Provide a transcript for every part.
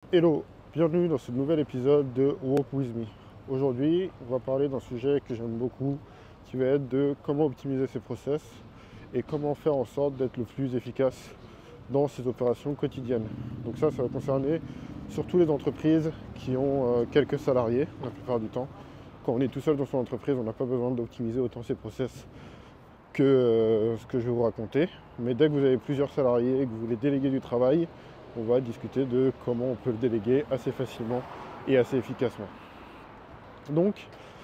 Hello, bienvenue dans ce nouvel épisode de Walk With Me. Aujourd'hui, on va parler d'un sujet que j'aime beaucoup, qui va être de comment optimiser ses process et comment faire en sorte d'être le plus efficace dans ses opérations quotidiennes. Donc ça va concerner surtout les entreprises qui ont quelques salariés, la plupart du temps. Quand on est tout seul dans son entreprise, on n'a pas besoin d'optimiser autant ses process que ce que je vais vous raconter. Mais dès que vous avez plusieurs salariés et que vous voulez déléguer du travail, on va discuter de comment on peut le déléguer assez facilement et assez efficacement. Donc,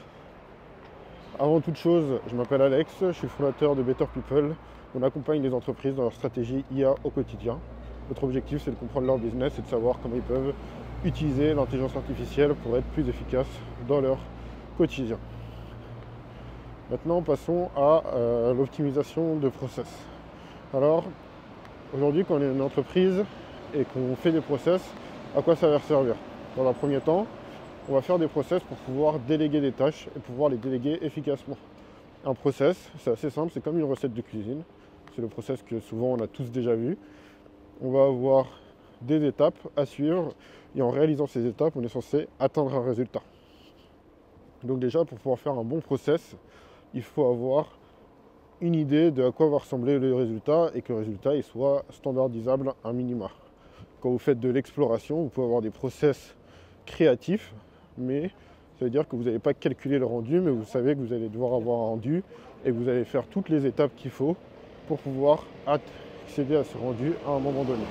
avant toute chose, je m'appelle Alex, je suis fondateur de Better People. On accompagne les entreprises dans leur stratégie IA au quotidien. Notre objectif, c'est de comprendre leur business et de savoir comment ils peuvent utiliser l'intelligence artificielle pour être plus efficaces dans leur quotidien. Maintenant, passons à l'optimisation de process. Alors, aujourd'hui, quand on est une entreprise et qu'on fait des process, à quoi ça va servir? Dans un premier temps, on va faire des process pour pouvoir déléguer des tâches et pouvoir les déléguer efficacement. Un process, c'est assez simple, c'est comme une recette de cuisine. C'est le process que souvent on a tous déjà vu. On va avoir des étapes à suivre et en réalisant ces étapes, on est censé atteindre un résultat. Donc déjà, pour pouvoir faire un bon process, il faut avoir une idée de à quoi va ressembler le résultat et que le résultat il soit standardisable un minima. Quand vous faites de l'exploration, vous pouvez avoir des process créatifs, mais ça veut dire que vous n'allez pas calculer le rendu, mais vous savez que vous allez devoir avoir un rendu et que vous allez faire toutes les étapes qu'il faut pour pouvoir accéder à ce rendu à un moment donné.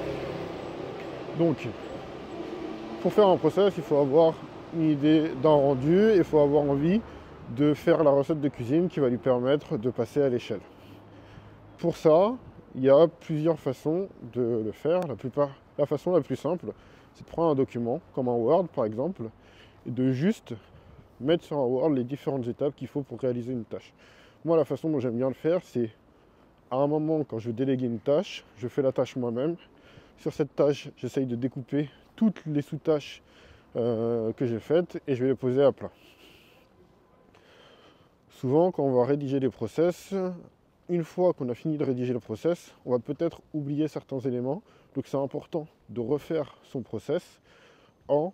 Donc, pour faire un process, il faut avoir une idée d'un rendu et il faut avoir envie de faire la recette de cuisine qui va lui permettre de passer à l'échelle. Pour ça, il y a plusieurs façons de le faire. La façon la plus simple, c'est de prendre un document, comme un Word par exemple, et de juste mettre sur un Word les différentes étapes qu'il faut pour réaliser une tâche. Moi, la façon dont j'aime bien le faire, c'est à un moment, quand je veux déléguer une tâche, je fais la tâche moi-même. Sur cette tâche, j'essaye de découper toutes les sous-tâches que j'ai faites et je vais les poser à plat. Souvent, quand on va rédiger des process, une fois qu'on a fini de rédiger le process, on va peut-être oublier certains éléments. Donc c'est important de refaire son process en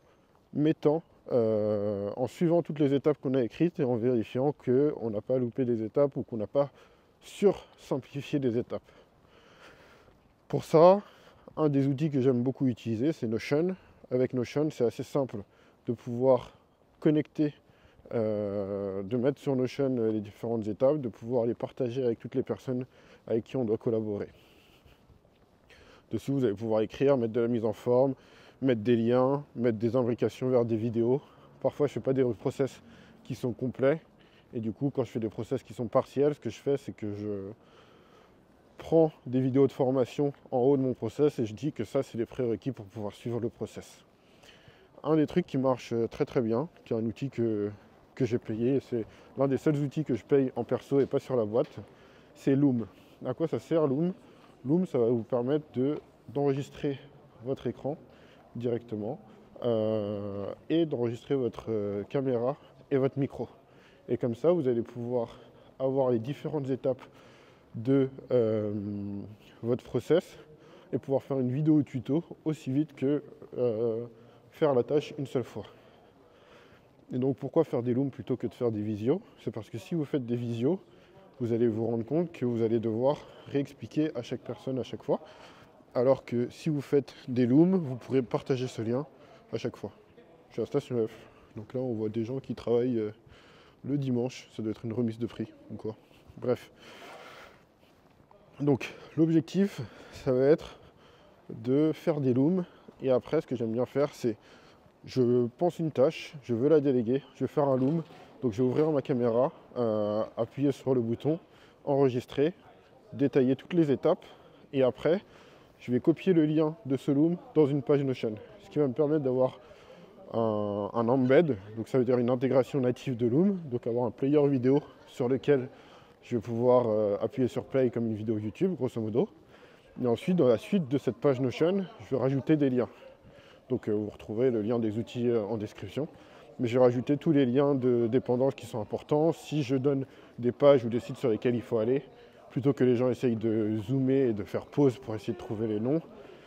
en suivant toutes les étapes qu'on a écrites et en vérifiant qu'on n'a pas loupé des étapes ou qu'on n'a pas sursimplifié des étapes. Pour ça, un des outils que j'aime beaucoup utiliser, c'est Notion. Avec Notion, c'est assez simple de pouvoir connecter, de mettre sur Notion les différentes étapes, de pouvoir les partager avec toutes les personnes avec qui on doit collaborer. Dessus, vous allez pouvoir écrire, mettre de la mise en forme, mettre des liens, mettre des imbrications vers des vidéos. Parfois, je ne fais pas des process qui sont complets. Et du coup, quand je fais des process qui sont partiels, ce que je fais, c'est que je prends des vidéos de formation en haut de mon process et je dis que ça, c'est les prérequis pour pouvoir suivre le process. Un des trucs qui marche très très bien, qui est un outil que j'ai payé, c'est l'un des seuls outils que je paye en perso et pas sur la boîte, c'est Loom. À quoi ça sert Loom? Loom, ça va vous permettre d'enregistrer votre écran directement et d'enregistrer votre caméra et votre micro. Et comme ça, vous allez pouvoir avoir les différentes étapes de votre process et pouvoir faire une vidéo tuto aussi vite que faire la tâche une seule fois. Et donc pourquoi faire des looms plutôt que de faire des visios? C'est parce que si vous faites des visios, vous allez vous rendre compte que vous allez devoir réexpliquer à chaque personne à chaque fois. Alors que si vous faites des looms, vous pourrez partager ce lien à chaque fois. Je suis à Station F. Donc là, on voit des gens qui travaillent le dimanche. Ça doit être une remise de prix ou quoi. Bref. Donc l'objectif, ça va être de faire des looms. Et après, ce que j'aime bien faire, c'est je pense une tâche, je veux la déléguer, je vais faire un loom. Donc je vais ouvrir ma caméra, appuyer sur le bouton, enregistrer, détailler toutes les étapes. Et après, je vais copier le lien de ce loom dans une page Notion. Ce qui va me permettre d'avoir un embed, donc ça veut dire une intégration native de Loom, donc avoir un player vidéo sur lequel je vais pouvoir appuyer sur play comme une vidéo YouTube, grosso modo. Et ensuite, dans la suite de cette page Notion, je vais rajouter des liens. Donc vous retrouverez le lien des outils en description. Mais je vais rajouter tous les liens de dépendance qui sont importants. Si je donne des pages ou des sites sur lesquels il faut aller, plutôt que les gens essayent de zoomer et de faire pause pour essayer de trouver les noms,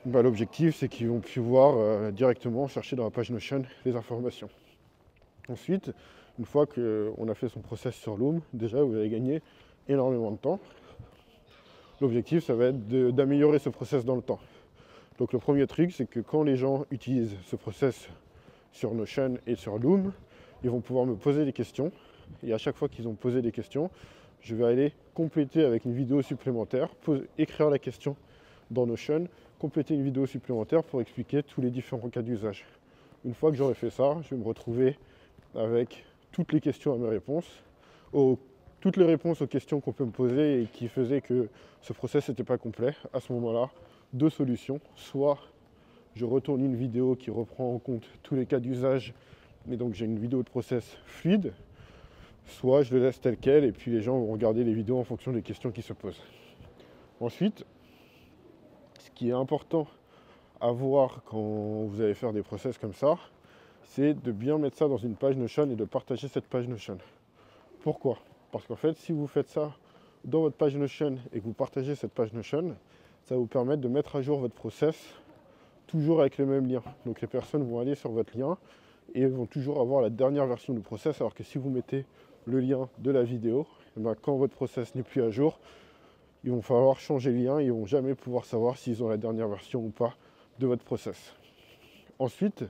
l'objectif, c'est qu'ils vont pouvoir directement chercher dans la page Notion les informations. Ensuite, une fois qu'on a fait son process sur Loom, déjà vous allez gagner énormément de temps. L'objectif, ça va être d'améliorer ce process dans le temps. Donc le premier truc, c'est que quand les gens utilisent ce process sur Notion et sur Loom, ils vont pouvoir me poser des questions. Et à chaque fois qu'ils ont posé des questions, je vais aller compléter avec une vidéo supplémentaire, écrire la question dans Notion, compléter une vidéo supplémentaire pour expliquer tous les différents cas d'usage. Une fois que j'aurai fait ça, je vais me retrouver avec toutes les questions à mes réponses, toutes les réponses aux questions qu'on peut me poser et qui faisaient que ce process n'était pas complet. À ce moment-là, deux solutions. Soit je retourne une vidéo qui reprend en compte tous les cas d'usage, mais donc j'ai une vidéo de process fluide, soit je le laisse tel quel et puis les gens vont regarder les vidéos en fonction des questions qui se posent. Ensuite, ce qui est important à voir quand vous allez faire des process comme ça, c'est de bien mettre ça dans une page Notion et de partager cette page Notion. Pourquoi ? Parce qu'en fait, si vous faites ça dans votre page Notion et que vous partagez cette page Notion, ça va vous permettre de mettre à jour votre process toujours avec le même lien. Donc les personnes vont aller sur votre lien et vont toujours avoir la dernière version du process, alors que si vous mettez le lien de la vidéo, et bien quand votre process n'est plus à jour, ils vont falloir changer le lien et ils ne vont jamais pouvoir savoir s'ils ont la dernière version ou pas de votre process. Ensuite,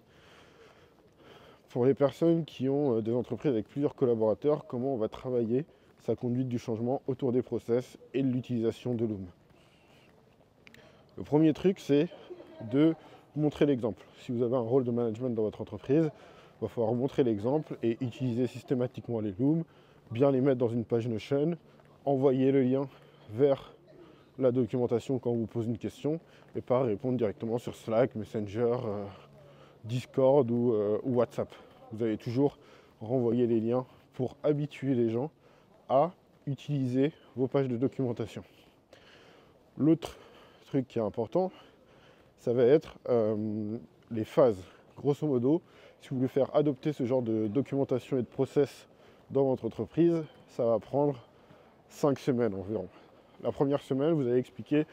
pour les personnes qui ont des entreprises avec plusieurs collaborateurs, comment on va travailler sa conduite du changement autour des process et de l'utilisation de Loom. Le premier truc, c'est de montrer l'exemple. Si vous avez un rôle de management dans votre entreprise, il va falloir montrer l'exemple et utiliser systématiquement les Loom, bien les mettre dans une page Notion, envoyer le lien vers la documentation quand on vous pose une question et pas répondre directement sur Slack, Messenger, Discord ou WhatsApp. Vous allez toujours renvoyer les liens pour habituer les gens à utiliser vos pages de documentation. L'autre truc qui est important, ça va être les phases. Grosso modo, si vous voulez faire adopter ce genre de documentation et de process dans votre entreprise, ça va prendre 5 semaines environ. La première semaine, vous allez expliquer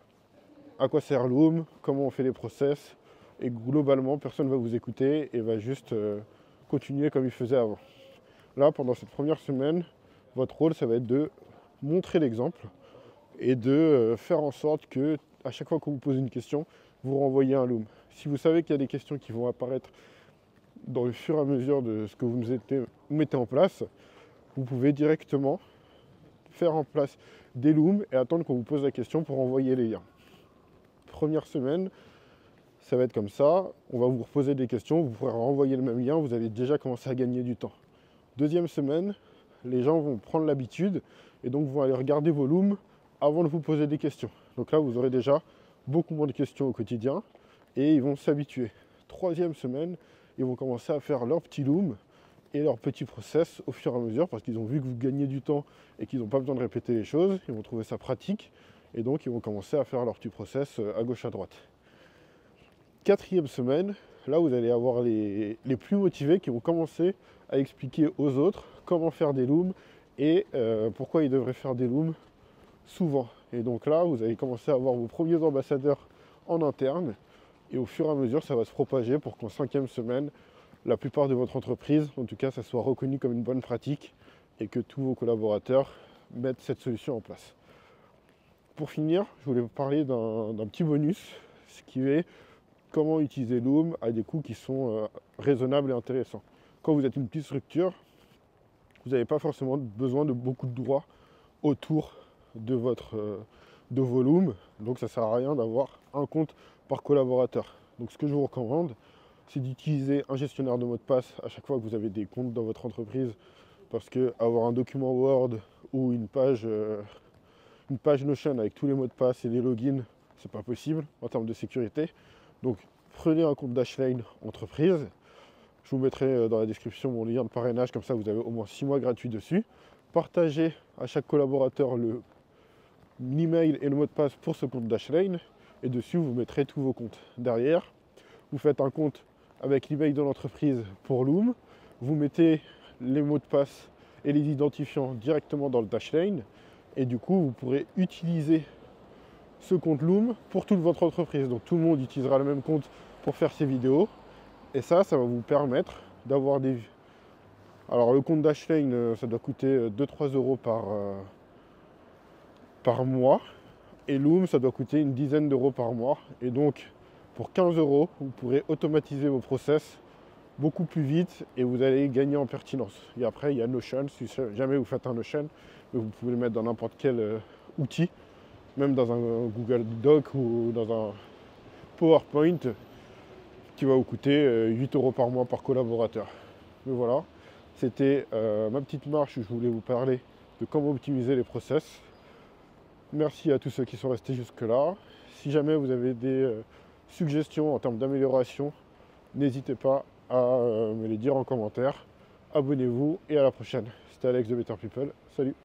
à quoi sert Loom, comment on fait les process, et globalement, personne ne va vous écouter et va juste continuer comme il faisait avant. Là, pendant cette première semaine, votre rôle, ça va être de montrer l'exemple et de faire en sorte que, à chaque fois qu'on vous pose une question, vous renvoyez un Loom. Si vous savez qu'il y a des questions qui vont apparaître dans le fur et à mesure de ce que vous mettez en place, vous pouvez directement faire en place des Looms et attendre qu'on vous pose la question pour envoyer les liens. Première semaine, ça va être comme ça, on va vous reposer des questions, vous pourrez renvoyer le même lien, vous allez déjà commencer à gagner du temps. Deuxième semaine, les gens vont prendre l'habitude et donc vont aller regarder vos Looms avant de vous poser des questions. Donc là, vous aurez déjà beaucoup moins de questions au quotidien et ils vont s'habituer. Troisième semaine, ils vont commencer à faire leur petit Loom et leur petit process au fur et à mesure parce qu'ils ont vu que vous gagnez du temps et qu'ils n'ont pas besoin de répéter les choses, ils vont trouver ça pratique et donc ils vont commencer à faire leur petit process à gauche à droite. Quatrième semaine, là vous allez avoir les plus motivés qui vont commencer à expliquer aux autres comment faire des Looms et pourquoi ils devraient faire des Looms souvent. Et donc là, vous allez commencer à avoir vos premiers ambassadeurs en interne et au fur et à mesure, ça va se propager pour qu'en 5e semaine, la plupart de votre entreprise, en tout cas, ça soit reconnu comme une bonne pratique et que tous vos collaborateurs mettent cette solution en place. Pour finir, je voulais vous parler d'un petit bonus, ce qui est comment utiliser Loom à des coûts qui sont raisonnables et intéressants. Quand vous êtes une petite structure, vous n'avez pas forcément besoin de beaucoup de droits autour de vos Looms, donc ça ne sert à rien d'avoir un compte par collaborateur. Donc ce que je vous recommande, c'est d'utiliser un gestionnaire de mots de passe à chaque fois que vous avez des comptes dans votre entreprise, parce que avoir un document Word ou une page Notion avec tous les mots de passe et les logins, c'est pas possible en termes de sécurité. Donc prenez un compte Dashlane entreprise. Je vous mettrai dans la description mon lien de parrainage, comme ça vous avez au moins 6 mois gratuits dessus. Partagez à chaque collaborateur l'email et le mot de passe pour ce compte Dashlane et dessus vous mettrez tous vos comptes. Derrière, vous faites un compte avec l'email de l'entreprise pour Loom, vous mettez les mots de passe et les identifiants directement dans le Dashlane et du coup vous pourrez utiliser ce compte Loom pour toute votre entreprise. Donc tout le monde utilisera le même compte pour faire ses vidéos. Et ça va vous permettre d'avoir des... Alors le compte Dashlane, ça doit coûter 2-3 euros par mois. Et Loom, ça doit coûter une dizaine d'euros par mois. Et donc, pour 15 euros, vous pourrez automatiser vos process beaucoup plus vite et vous allez gagner en pertinence. Et après, il y a Notion. Si jamais vous faites un Notion, vous pouvez le mettre dans n'importe quel outil, même dans un Google Doc ou dans un PowerPoint, qui va vous coûter 8 euros par mois par collaborateur. Mais voilà, c'était ma petite marche où je voulais vous parler de comment optimiser les process. Merci à tous ceux qui sont restés jusque-là. Si jamais vous avez des suggestions en termes d'amélioration, n'hésitez pas à me les dire en commentaire. Abonnez-vous et à la prochaine. C'était Alex de Better People. Salut!